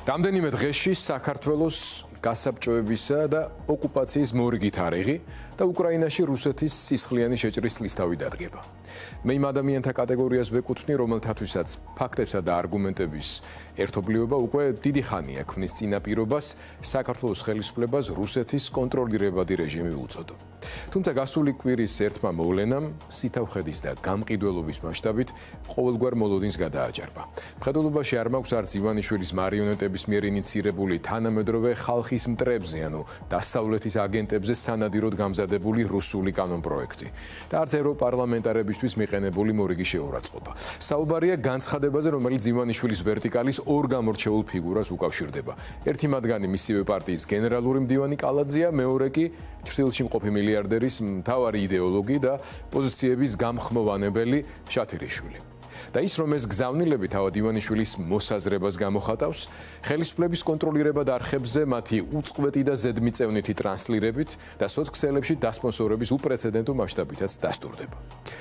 რამდენიმე დღეში საქართველოს გასაბჭოებისა და ოკუპაციის მორიგი თარიღი და უკრაინაში რუსეთის სისხლიანი შეჭრის წლისთავი დადგება. მე იმ ადამიანთა კატეგორიას ვეკუთვნი, რომელთათვისაც ფაქტებსა და არგუმენტების ერთობლიობა უკვე დიდი ხანია ქმნის წინაპირობას საქართველოს ხელისუფლებას რუსეთის კონტროლირებადი რეჟიმი უწოდო. თუმცა გასული კვირის ერთმა მოვლენამ სითავხედის და გამყიდველობის მასშტაბით ყოველგვარ მოლოდინს გადააჯარბა. მხედველობაში არ მაქვს არც ივანიშვილის მარიონეტების მიერ ინიცირებული თანამედროვე ხალხის მტრებზე, ანუ დასავლეთის აგენტებზე სანადიროდ გამზადებული რუსული კანონპროექტი და არც ევროპარლამენტარებისთვის მიყენებული მორიგი შეურაცხყოფა. საუბარია განცხადებაზე, რომელიც ივანიშვილის ვერტიკალის ორ გამორჩეულ ფიგურას უკავშირდება. ერთი მათგანი მისივე პარტიის გენერალური მდივანი კალაძეა, მეორე კი ჩრდილში მყოფი მილიარდერის მთავარი იდეოლოგი და პოზიციების გამხმოვანებელი შათირიშვილი. და ის, რომ ეს გზავნილები თავად ივანიშვილის მოსაზრებას გამოხატავს, ხელისუფლების კონტროლირებად არხებზე მათი უწყვეტი და ზედმიწევნითი ტრანსლირებით და სოცქსელებში დასპონსორების უპრეცედენტო მასშტაბითაც დასტურდება.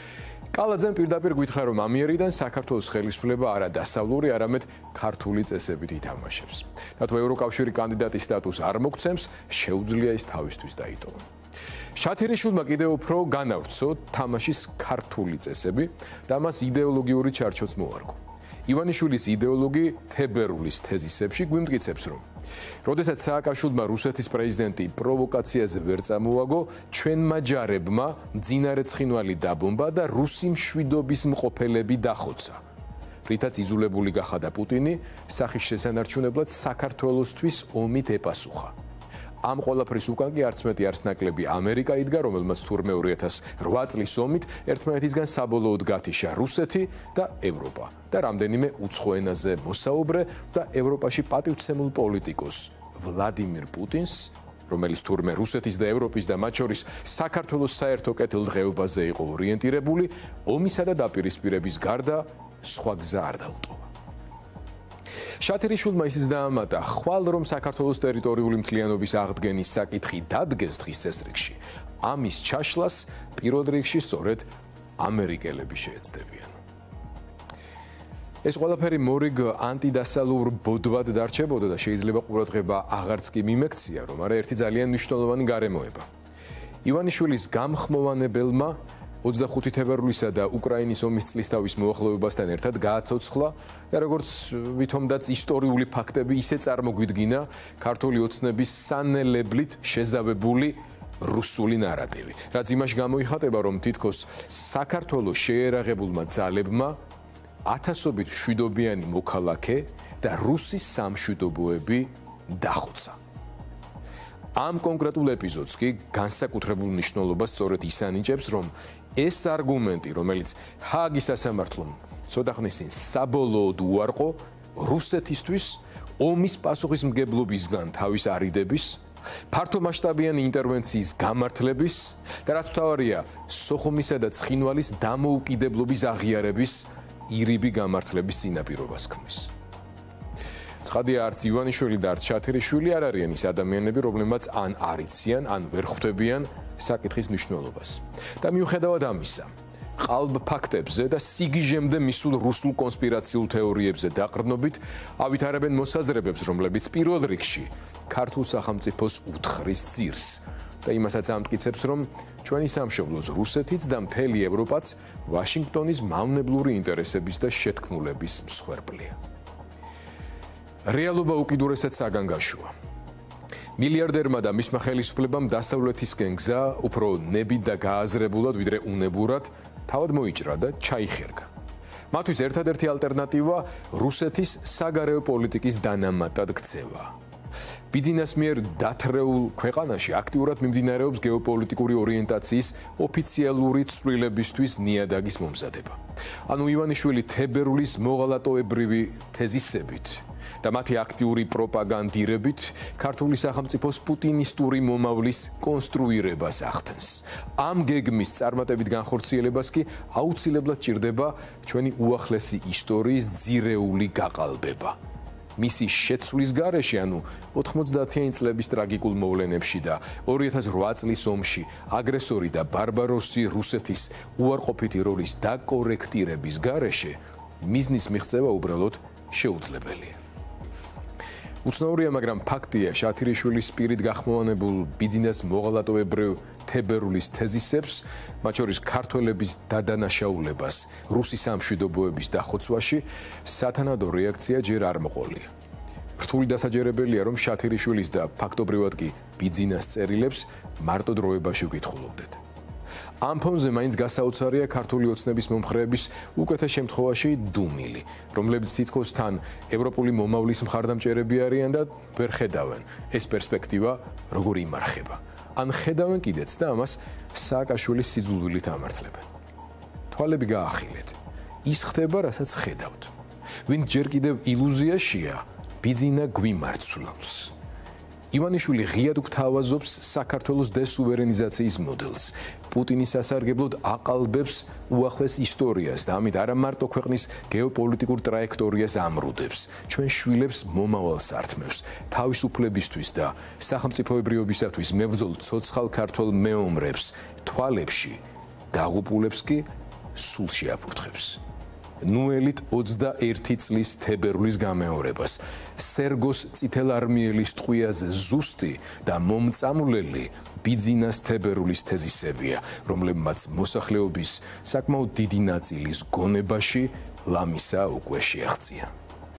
კალაძემ პირდაპირ გითხრა, რომ ამიერიდან საქართველოს ხელისუფლება არა დასავლური, არამედ ქართული წესებით ითამაშებს. და თუ ევროკავშირი კანდიდატის სტატუსს არ მოგცემს, შეუძლია ის თავისთვის დაიტოვო. შათირიშვილმა კიდევ უფრო განავრცო თამაშის ქართული წესები და მას იდეოლოგიური ჩარჩოც მოარგო. ივანიშვილის იდეოლოგი თებერულის თეზისებში გვიმტკიცებს, რომ როდესაც სააკაშვილმა რუსეთის პრეზიდენტი პროვოკაციაზე ვერ წამოაგო, ჩვენმა ჯარებმა მძინარე ცხინვალი დაბომბა და რუსი მშვიდობის მყოფელები დახოცა. რითაც იძულებული გახადა პუტინი სახის შესანარჩუნებლად საქართველოსთვის ომით ეპასუხა. ამ ყველაფრის უკან კი არც მეტი არც ნაკლები ამერიკა იდგა, რომელმაც თურმე 2008 წლის ომით ერთმანეთისგან საბოლოოდ გათიშა რუსეთი და ევროპა და რამდენიმე უცხო ენაზე მოსაუბრე და ევროპაში პატივცემულ პოლიტიკოს ვლადიმირ პუტინს, რომელიც თურმე რუსეთის და ევროპის და მათ შორის საქართველოს საერთო კეთილდღეობაზე იყო ორიენტირებული, ომისა და დაპირისპირების გარდა სხვა გზა არ დაუტოვა. შათირიშვილმა ისიც დაამატა, ხვალ რომ საქართველოს ტერიტორიული მთლიანობის აღდგენის საკითხი დადგეს დღის წესრიგში, ამის ჩაშლას პირველ რიგში სწორედ ამერიკელები შეეცდებიან. ეს ყველაფერი მორიგ ანტიდასალურ ბოდვად დარჩებოდა და შეიძლება ყურადღება აღარც კი მიმექცია, რომ არა ერთი ძალიან მნიშვნელოვანი გარემოება. ივანიშვილის გამხმოვანებელმა 25 თებერვლისა და უკრაინის ომის წლისთავის მოახლოებასთან ერთად გააცოცხლა და როგორც ვითომდაც ისტორიული ფაქტები ისე წარმოგვიდგინა ქართული ოცნების სანელებლით შეზავებული რუსული ნარატივი, რაც იმაში გამოიხატება, რომ თითქოს საქართველოს შეერაღებულმა ძალებმა ათასობით მშვიდობიანი მოქალაქე და რუსის სამშვიდობოები დახოცა. ამ კონკრეტულ ეპიზოდს კი განსაკუთრებულ მნიშვნელობას სწორედ ის ანიჭებს, რომ ეს არგუმენტი, რომელიც ჰააგის სასამართლომ ცოტა ხნის წინ საბოლოოდ უარყო, რუსეთისთვის ომის პასუხისმგებლობისგან თავის არიდების, ფართომასშტაბიანი ინტერვენციის გამართლების და რაც მთავარია, სოხუმისა და ცხინვალის დამოუკიდებლობის აღიარების ირიბი გამართლების წინაპირობას ქმნის. ცხადია, არც ივანიშვილი და არც შათირიშვილი არ არიან ის ადამიანები, რომლებმაც ან არიციან, ან ვერ ხვდებიან საკითხის მნიშვნელობას. და მიუხედავად ამისა, ყალბ ფაქტებზე და სიგიჟემდე მისულ რუსულ კონსპირაციულ თეორიებზე დაყრდნობით ავითარებენ მოსაზრებებს, რომლებიც პირველ რიგში ქართულ სახელმწიფოს უთხრის ძირს და იმასაც ამტკიცებს, რომ ჩვენი სამშობლოს რუსეთიც და მთელი ევროპაც ვაშინგტონის მავნებლური ინტერესების და შეთქმულების მსხვერპლია. რეალობა უკიდურესად საგანგაშოა. მილიარდერმა და მისმა ხელისუფლებამ დასავლეთისკენ გზა უფრო ნებით და გააზრებულად ვიდრე უნებურად თავად მოიჭრა და ჩაიხერგა. მათთვის ერთადერთი ალტერნატივა რუსეთის საგარეო პოლიტიკის დანამატად ქცევა. ბიძინას მიერ დათრეულ ქვეყანაში აქტიურად მიმდინარეობს გეოპოლიტიკური ორიენტაციის ოფიციალური ცვლილებისთვის ნიადაგის მომზადება. ანუ ივანიშვილი თებერვლის მოღალატოებრივი თეზისებით და მათი აქტიური პროპაგანდირებით ქართული სახელმწიფოს პუტინისტური მომავლის კონსტრუირებას ახდენს. ამ გეგმის წარმატებით განხორციელებას კი აუცილებლად ჭირდება ჩვენი უახლესი ისტორიის ძირეული გაყალბება. მისი შეცვლის გარეშე, ანუ 90-იანი წლების ტრაგიკულ მოვლენებში და 2008 წლის ომში აგრესორი და ბარბაროსი რუსეთის უარყოფითი როლის დაკორექტირების გარეშე, მიზნის მიღწევა უბრალოდ შეუძლებელია. უცნაურია, მაგრამ ფაქტია, შათირიშვილის პირით გახმოვანებულ ბიძინას მოღალატოებრივ თებერულის თეზისებს, მათ შორის ქართველების დადანაშაულებას რუსი სამშვიდობოების დახოცვაში, სათანადო რეაქცია ჯერ არ მოყოლია. რთული დასაჯერებელია, რომ შათირიშვილის და ფაქტობრივად კი ბიძინას წერილებს მარტო დროებაში ვკითხულობდეთ. ამ ფონზე მაინც გასაოცარია ქართული ოცნების მომხრეების უკეთეს შემთხვევაში დუმილი, რომლებიც თითქოს თან ევროპული მომავლის მხარდამჭერები არიან და ვერ ხედავენ ეს პერსპექტივა როგორ იმარხება. ან ხედავენ კიდეც და ამას სააკაშვილის სიძულვილით ამართლებენ. თვალები გაახილეთ. ის ხდება, რასაც ხედავთ. ვინ ჯერ კიდევ ილუზიაშია, ბიძინა გვიმარცვლობს. ივანიშვილი ღიად გვთავაზობს საქართველოს დესუვერენიზაციის მოდელს. პუტინის სასარგებლოდ აყალბებს უახლეს ისტორიას და ამით არა მარტო ქვეყნის გეოპოლიტიკურ ტრაექტორიას ამრუდებს, ჩვენ შვილებს მომავალს ართმევს, თავისუფლებისთვის და სახელმწიფოებრიობისათვის მებრძოლ ცოცხალ ქართველ მეომრებს თვალებში დაღუპულებს კი სულ შეაფურთხებს. ნუელით 21 წლის თებერვლის გამეორებას, სერგოს წითელარმიელის ტყვიაზე ზუსტი და მომწამლელი ბიძინას თებერვლის თეზისებია, რომლებმაც მოსახლეობის საკმაოდ დიდი ნაწილის გონებაში ლამისა უკვე შეაღწია.